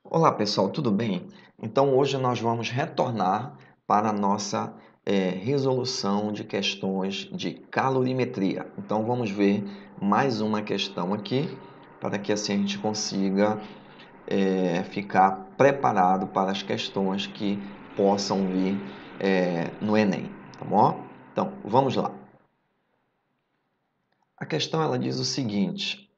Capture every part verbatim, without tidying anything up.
Olá pessoal, tudo bem? Então hoje nós vamos retornar para a nossa é, resolução de questões de calorimetria. Então vamos ver mais uma questão aqui para que assim a gente consiga é, ficar preparado para as questões que possam vir é, no Enem, tá bom? Então vamos lá. A questão ela diz o seguinte: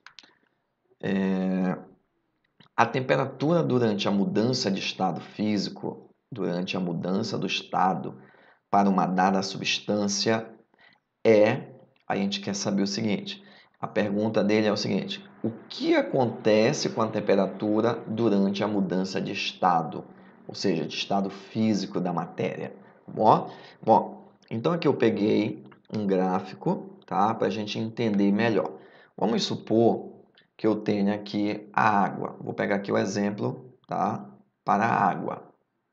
é, a temperatura durante a mudança de estado físico, durante a mudança do estado para uma dada substância é. A gente quer saber o seguinte: a pergunta dele é o seguinte: o que acontece com a temperatura durante a mudança de estado, ou seja, de estado físico da matéria? Bom, bom então aqui eu peguei um gráfico, tá, para a gente entender melhor. Vamos supor que eu tenha aqui a água. Vou pegar aqui o exemplo, tá, para a água,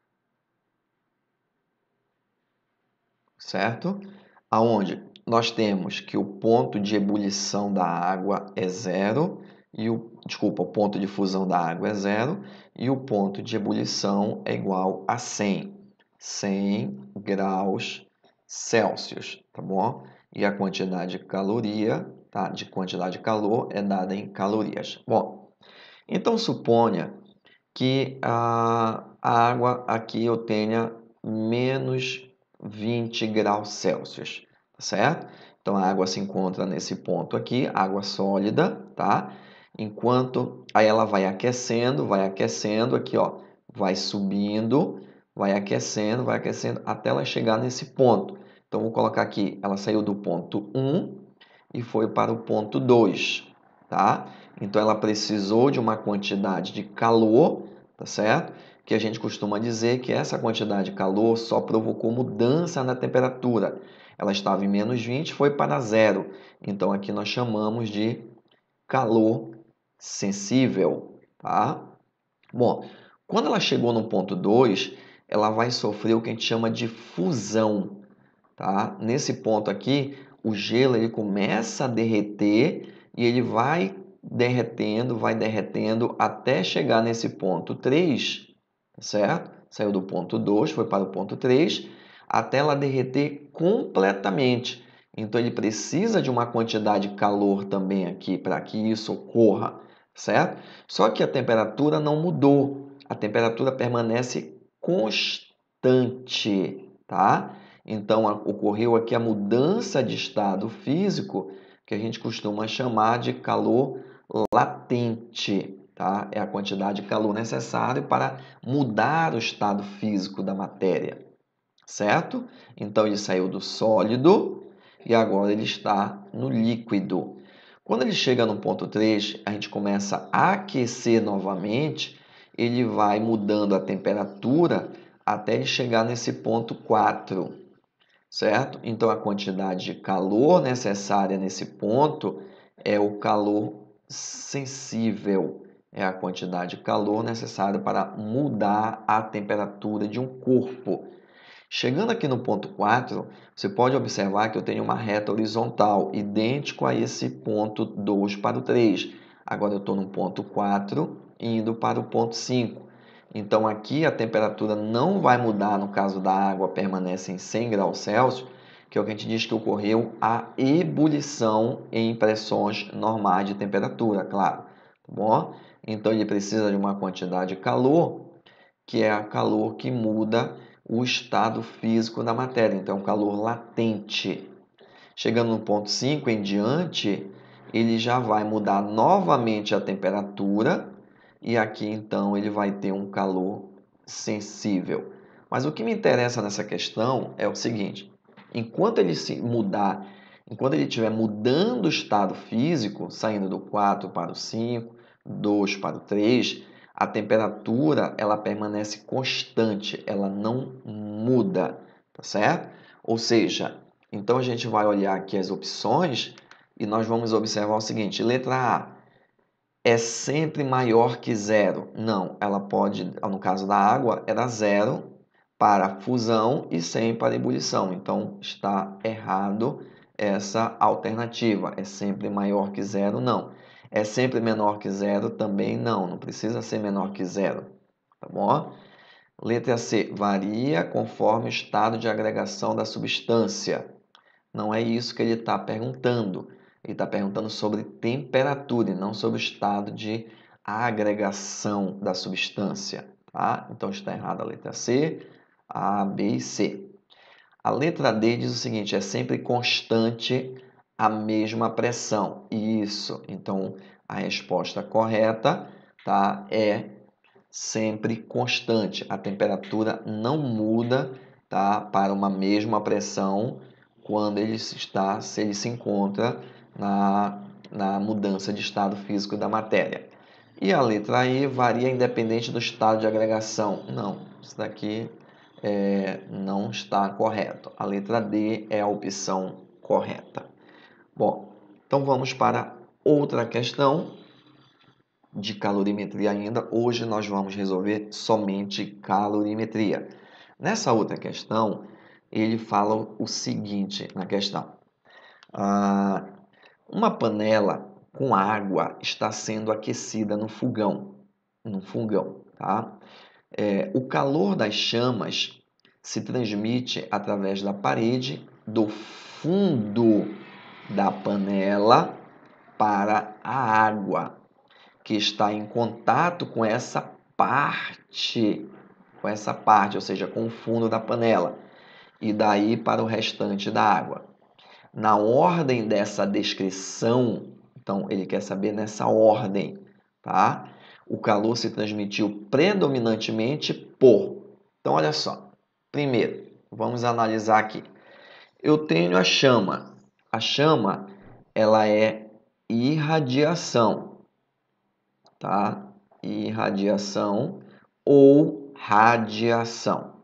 certo? Aonde nós temos que o ponto de ebulição da água é zero e o, desculpa, o ponto de fusão da água é zero e o ponto de ebulição é igual a cem, cem graus Celsius, tá bom? E a quantidade de caloria, tá, de quantidade de calor é dada em calorias. Bom, então suponha que a, a água aqui eu tenha menos vinte graus Celsius, tá certo? Então a água se encontra nesse ponto aqui, água sólida, tá? Enquanto aí ela vai aquecendo, vai aquecendo aqui, ó, vai subindo, vai aquecendo, vai aquecendo até ela chegar nesse ponto. Então vou colocar aqui, ela saiu do ponto um e foi para o ponto dois, tá? Então ela precisou de uma quantidade de calor, tá certo? Que a gente costuma dizer que essa quantidade de calor só provocou mudança na temperatura. Ela estava em menos vinte, foi para zero. Então aqui nós chamamos de calor sensível, tá? Bom, quando ela chegou no ponto dois, ela vai sofrer o que a gente chama de fusão, tá? Nesse ponto aqui, o gelo ele começa a derreter e ele vai derretendo, vai derretendo até chegar nesse ponto três, certo? Saiu do ponto dois, foi para o ponto três, até ela derreter completamente. Então ele precisa de uma quantidade de calor também aqui para que isso ocorra, certo? Só que a temperatura não mudou. A temperatura permanece constante, tá? Então, ocorreu aqui a mudança de estado físico, que a gente costuma chamar de calor latente, tá? É a quantidade de calor necessária para mudar o estado físico da matéria, certo? Então, ele saiu do sólido e agora ele está no líquido. Quando ele chega no ponto três, a gente começa a aquecer novamente, ele vai mudando a temperatura até ele chegar nesse ponto quatro, certo? Então, a quantidade de calor necessária nesse ponto é o calor sensível. É a quantidade de calor necessária para mudar a temperatura de um corpo. Chegando aqui no ponto quatro, você pode observar que eu tenho uma reta horizontal, idêntico a esse ponto dois para o três. Agora eu estou no ponto quatro, indo para o ponto cinco. Então aqui a temperatura não vai mudar, no caso da água permanece em cem graus Celsius, que é o que a gente diz que ocorreu a ebulição em pressões normais de temperatura, claro. Tá bom? Então ele precisa de uma quantidade de calor, que é a calor que muda o estado físico da matéria, então calor latente. Chegando no ponto cinco em diante, ele já vai mudar novamente a temperatura e aqui então ele vai ter um calor sensível. Mas o que me interessa nessa questão é o seguinte: enquanto ele se mudar, enquanto ele estiver mudando o estado físico, saindo do quatro para o cinco, dois para o três, a temperatura ela permanece constante, ela não muda, tá certo? Ou seja, então a gente vai olhar aqui as opções e nós vamos observar o seguinte: letra A é sempre maior que zero. Não, ela pode, no caso da água, era zero para fusão e cem para ebulição. Então está errado essa alternativa. É sempre maior que zero, não. É sempre menor que zero? Também não, não precisa ser menor que zero, tá bom? Letra C, varia conforme o estado de agregação da substância. Não é isso que ele está perguntando. Ele está perguntando sobre temperatura e não sobre o estado de agregação da substância, tá? Então está errada a letra C, A, B e C. A letra D diz o seguinte, é sempre constante a mesma pressão. Isso, então a resposta correta, tá, é sempre constante. A temperatura não muda, tá, para uma mesma pressão quando ele está, se ele se encontra na, na mudança de estado físico da matéria. E a letra E varia independente do estado de agregação. Não, isso daqui é, não está correto. A letra D é a opção correta. Bom, então vamos para outra questão de calorimetria ainda. Hoje nós vamos resolver somente calorimetria. Nessa outra questão, ele fala o seguinte na questão. Ah, uma panela com água está sendo aquecida no fogão. No fogão, tá? É, o calor das chamas se transmite através da parede do fundo da panela para a água, que está em contato com essa parte, com essa parte, ou seja, com o fundo da panela, e daí para o restante da água. Na ordem dessa descrição, então ele quer saber nessa ordem, tá? O calor se transmitiu predominantemente por. Então, olha só. Primeiro, vamos analisar aqui. Eu tenho a chama. A chama, ela é irradiação, tá? Irradiação ou radiação,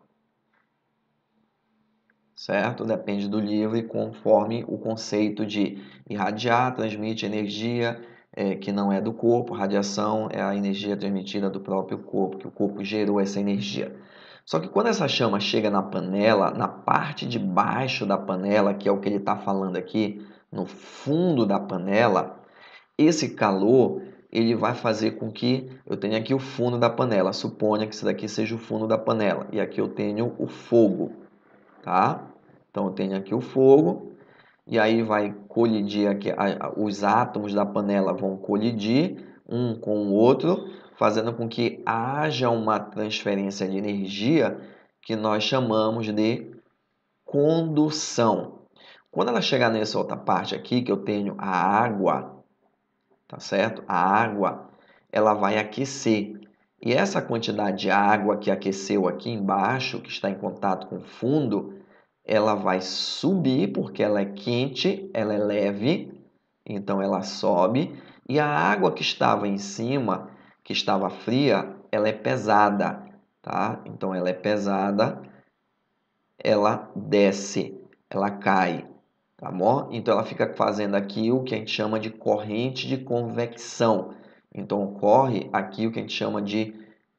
certo? Depende do livro e conforme o conceito de irradiar, transmite energia é, que não é do corpo, radiação é a energia transmitida do próprio corpo, que o corpo gerou essa energia. Só que quando essa chama chega na panela, na parte de baixo da panela, que é o que ele está falando aqui, no fundo da panela, esse calor ele vai fazer com que eu tenha aqui o fundo da panela. Suponha que isso daqui seja o fundo da panela. E aqui eu tenho o fogo, tá? Então eu tenho aqui o fogo. E aí vai colidir aqui, os átomos da panela vão colidir um com o outro, fazendo com que haja uma transferência de energia que nós chamamos de condução. Quando ela chegar nessa outra parte aqui, que eu tenho a água, tá certo? A água, ela vai aquecer. E essa quantidade de água que aqueceu aqui embaixo, que está em contato com o fundo, ela vai subir porque ela é quente, ela é leve, então ela sobe. E a água que estava em cima, que estava fria, ela é pesada, tá? Então ela é pesada, ela desce, ela cai. Tá bom? Então ela fica fazendo aqui o que a gente chama de corrente de convecção. Então ocorre aqui o que a gente chama de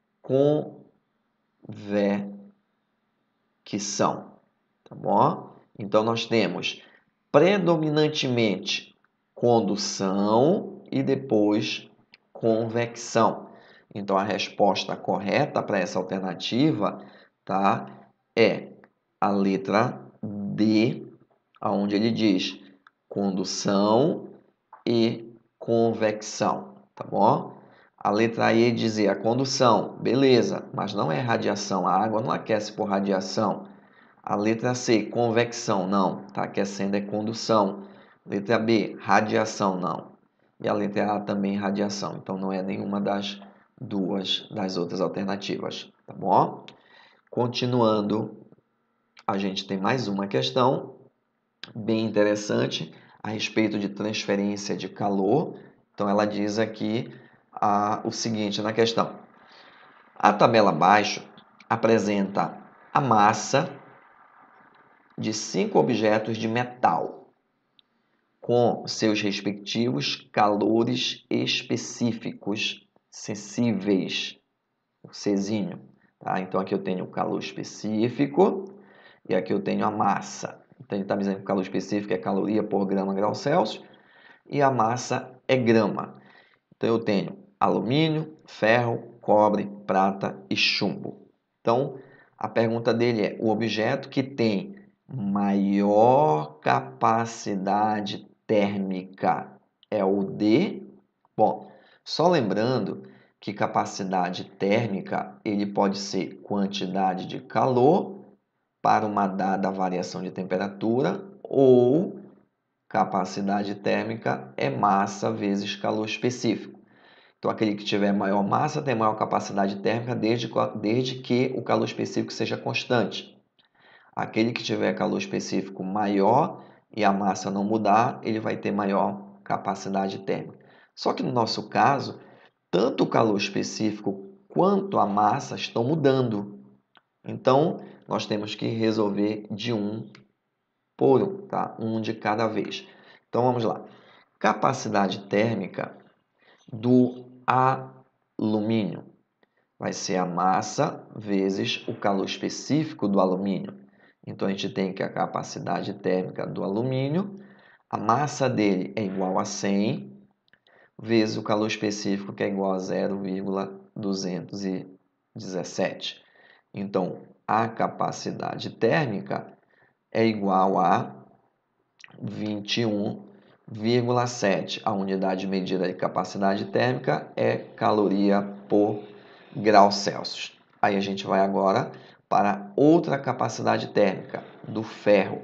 convecção. Tá bom? Então nós temos predominantemente condução e depois convecção. Então a resposta correta para essa alternativa, tá, é a letra D, onde ele diz condução e convecção, tá bom? A letra E dizer a condução, beleza, mas não é radiação, a água não aquece por radiação. A letra C, convecção, não, está aquecendo é condução. Letra B, radiação, não. E a letra A também radiação, então não é nenhuma das duas das outras alternativas, tá bom? Continuando, a gente tem mais uma questão bem interessante a respeito de transferência de calor. Então, ela diz aqui ah, o seguinte na questão. A tabela abaixo apresenta a massa de cinco objetos de metal com seus respectivos calores específicos sensíveis, o Czinho. Tá? Então, aqui eu tenho o calor específico e aqui eu tenho a massa. Então, ele está dizendo que o calor específico é caloria por grama grau Celsius e a massa é grama. Então, eu tenho alumínio, ferro, cobre, prata e chumbo. Então, a pergunta dele é: o objeto que tem maior capacidade térmica é o de... Bom, só lembrando que capacidade térmica ele pode ser quantidade de calor para uma dada variação de temperatura, ou capacidade térmica é massa vezes calor específico. Então, aquele que tiver maior massa tem maior capacidade térmica desde, desde que o calor específico seja constante. Aquele que tiver calor específico maior e a massa não mudar, ele vai ter maior capacidade térmica. Só que no nosso caso, tanto o calor específico quanto a massa estão mudando. Então, nós temos que resolver de um por um, tá? Um de cada vez. Então, vamos lá. Capacidade térmica do alumínio vai ser a massa vezes o calor específico do alumínio. Então, a gente tem que a capacidade térmica do alumínio, a massa dele é igual a cem, vezes o calor específico, que é igual a zero vírgula duzentos e dezessete. Então, a capacidade térmica é igual a vinte e um vírgula sete. A unidade medida de capacidade térmica é caloria por grau Celsius. Aí a gente vai agora para outra capacidade térmica, do ferro.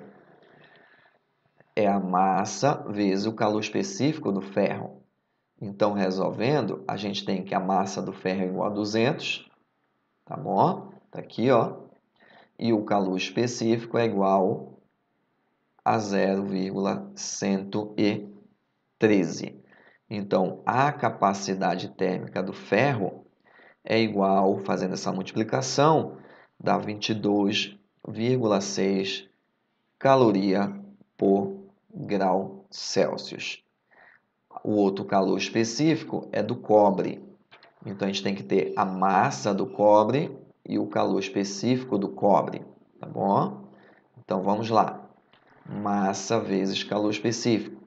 É a massa vezes o calor específico do ferro. Então, resolvendo, a gente tem que a massa do ferro é igual a duzentos, tá bom? Tá aqui, ó. E o calor específico é igual a zero vírgula cento e treze. Então, a capacidade térmica do ferro é igual, fazendo essa multiplicação, dá vinte e dois vírgula seis caloria por grau Celsius. O outro calor específico é do cobre. Então, a gente tem que ter a massa do cobre e o calor específico do cobre, tá bom? Então, vamos lá. Massa vezes calor específico.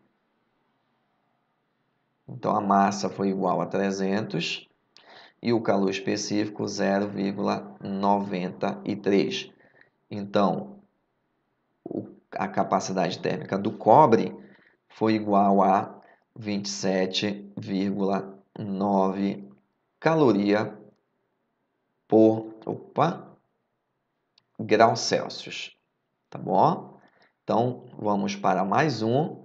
Então, a massa foi igual a trezentos e o calor específico zero vírgula noventa e três. Então, a capacidade térmica do cobre foi igual a vinte e sete vírgula nove caloria por opa, grau Celsius, tá bom? Então, vamos para mais um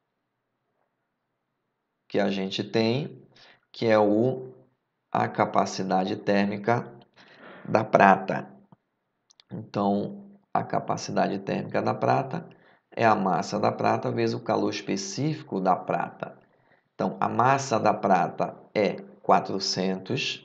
que a gente tem, que é o, a capacidade térmica da prata. Então, a capacidade térmica da prata é a massa da prata vezes o calor específico da prata. Então, a massa da prata é quatrocentos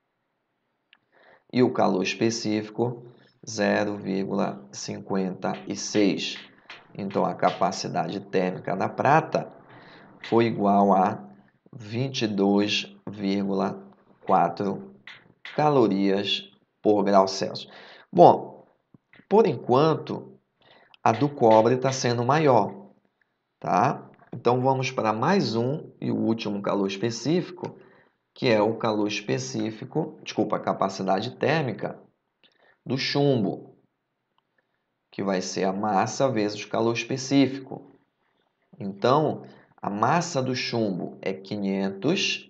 e o calor específico zero vírgula cinquenta e seis. Então, a capacidade térmica da prata foi igual a vinte e dois vírgula quatro calorias por grau Celsius. Bom, por enquanto, a do cobre está sendo maior, tá? Então, vamos para mais um e o último calor específico, que é o calor específico, desculpa, a capacidade térmica do chumbo, que vai ser a massa vezes o calor específico. Então, a massa do chumbo é quinhentos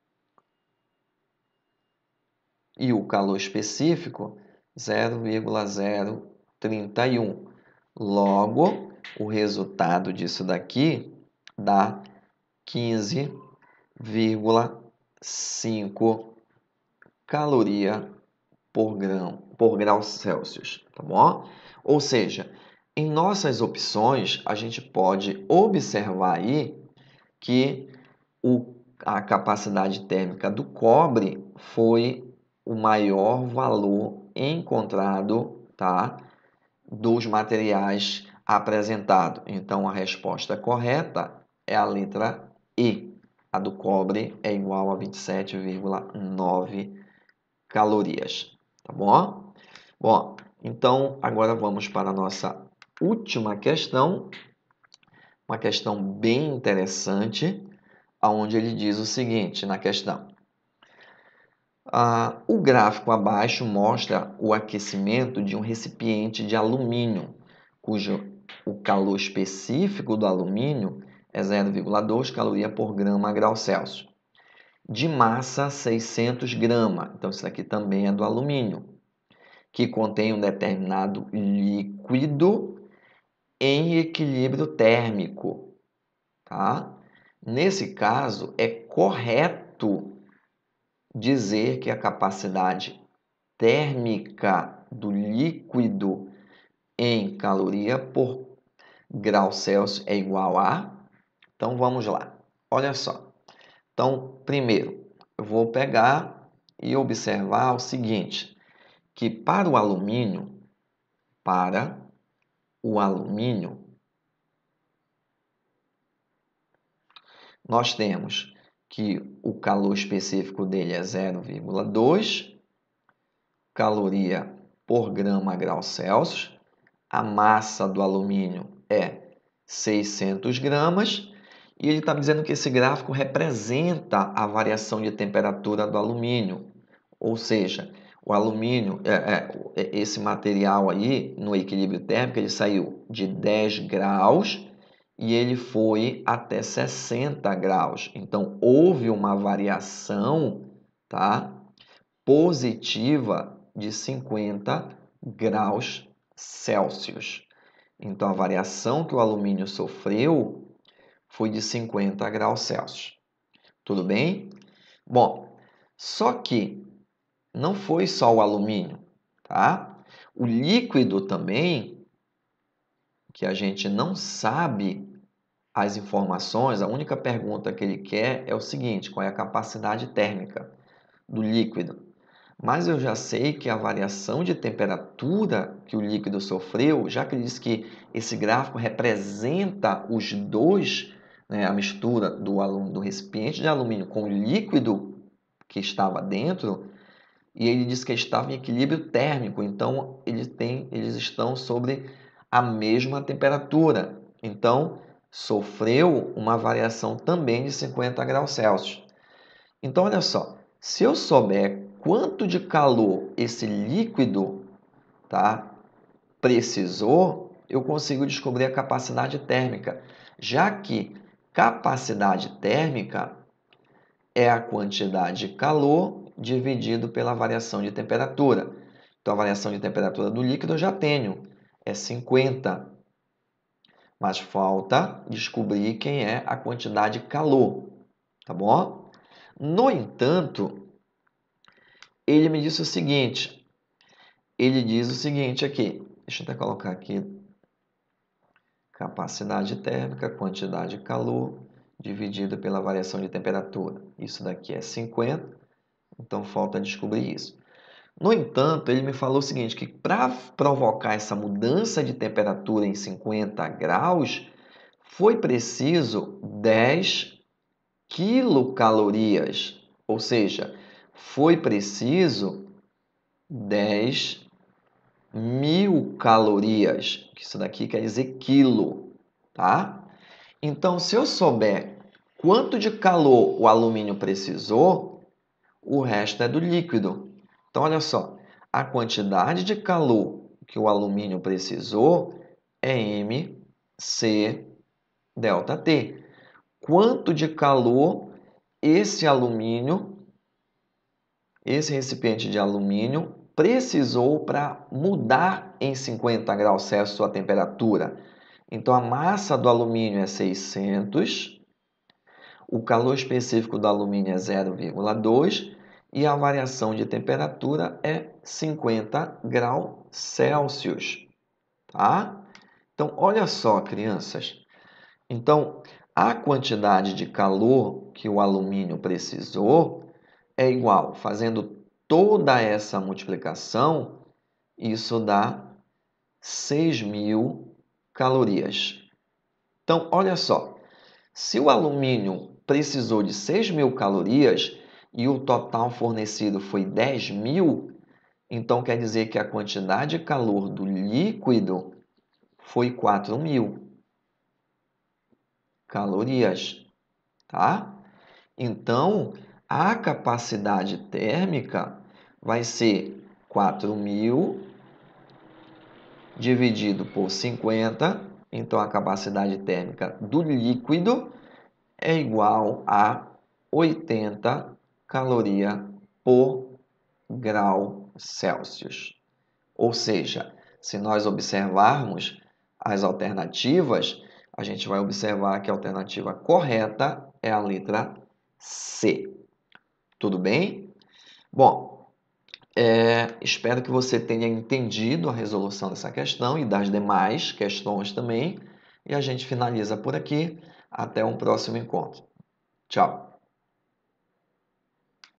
e o calor específico zero vírgula zero trinta e um. Logo, o resultado disso daqui dá quinze vírgula cinco caloria por grão, por grau Celsius, tá bom? Ou seja, em nossas opções, a gente pode observar aí que o, a capacidade térmica do cobre foi o maior valor encontrado, tá, dos materiais apresentados. Então, a resposta correta é a letra E. A do cobre é igual a vinte e sete vírgula nove calorias, tá bom? Bom, então agora vamos para a nossa última questão, uma questão bem interessante. onde ele diz o seguinte na questão. Ah, o gráfico abaixo mostra o aquecimento de um recipiente de alumínio, cujo o calor específico do alumínio é zero vírgula dois caloria por grama grau Celsius. De massa seiscentos gramas, então isso aqui também é do alumínio, que contém um determinado líquido em equilíbrio térmico, tá? Nesse caso, é correto dizer que a capacidade térmica do líquido em caloria por grau Celsius é igual a... Então, vamos lá. Olha só. Então, primeiro, eu vou pegar e observar o seguinte, que para o alumínio, para o alumínio, nós temos que o calor específico dele é zero vírgula dois caloria por grama grau Celsius. A massa do alumínio é seiscentos gramas e ele está dizendo que esse gráfico representa a variação de temperatura do alumínio. Ou seja, o alumínio, é, é, esse material aí, no equilíbrio térmico, ele saiu de dez graus e ele foi até sessenta graus. Então, houve uma variação, tá, positiva de cinquenta graus Celsius. Então, a variação que o alumínio sofreu foi de cinquenta graus Celsius. Tudo bem? Bom, só que não foi só o alumínio, tá? O líquido também, que a gente não sabe as informações, a única pergunta que ele quer é o seguinte, qual é a capacidade térmica do líquido? Mas eu já sei que a variação de temperatura que o líquido sofreu, já que ele diz que esse gráfico representa os dois, né, a mistura do, do recipiente de alumínio com o líquido que estava dentro, e ele diz que estava em equilíbrio térmico, então eles, têm, eles estão sobre a mesma temperatura. Então, sofreu uma variação também de cinquenta graus Celsius. Então, olha só, se eu souber quanto de calor esse líquido, tá, precisou, eu consigo descobrir a capacidade térmica, já que capacidade térmica é a quantidade de calor dividido pela variação de temperatura. Então, a variação de temperatura do líquido eu já tenho, é cinquenta. Mas falta descobrir quem é a quantidade de calor, tá bom? No entanto, ele me disse o seguinte, ele diz o seguinte aqui, deixa eu até colocar aqui, capacidade térmica, quantidade de calor, dividido pela variação de temperatura. Isso daqui é cinquenta, então falta descobrir isso. No entanto, ele me falou o seguinte, que para provocar essa mudança de temperatura em cinquenta graus, foi preciso dez quilocalorias, ou seja, foi preciso dez mil calorias, que isso daqui quer dizer quilo, tá? Então, se eu souber quanto de calor o alumínio precisou, o resto é do líquido. Então, olha só, a quantidade de calor que o alumínio precisou é M C delta T. Quanto de calor esse alumínio, esse recipiente de alumínio, precisou para mudar em cinquenta graus Celsius sua temperatura? Então, a massa do alumínio é seiscentos, o calor específico do alumínio é zero vírgula dois e a variação de temperatura é cinquenta graus Celsius, tá? Então, olha só, crianças. Então, a quantidade de calor que o alumínio precisou é igual, fazendo toda essa multiplicação, isso dá seis mil calorias. Então, olha só, se o alumínio precisou de seis mil calorias e o total fornecido foi dez mil, então quer dizer que a quantidade de calor do líquido foi quatro mil calorias, tá? Então, a capacidade térmica vai ser quatro mil dividido por cinquenta. Então, a capacidade térmica do líquido é igual a oitenta calorias por grau Celsius. Ou seja, se nós observarmos as alternativas, a gente vai observar que a alternativa correta é a letra C. Tudo bem? Bom, é, espero que você tenha entendido a resolução dessa questão e das demais questões também. E a gente finaliza por aqui. Até um próximo encontro. Tchau!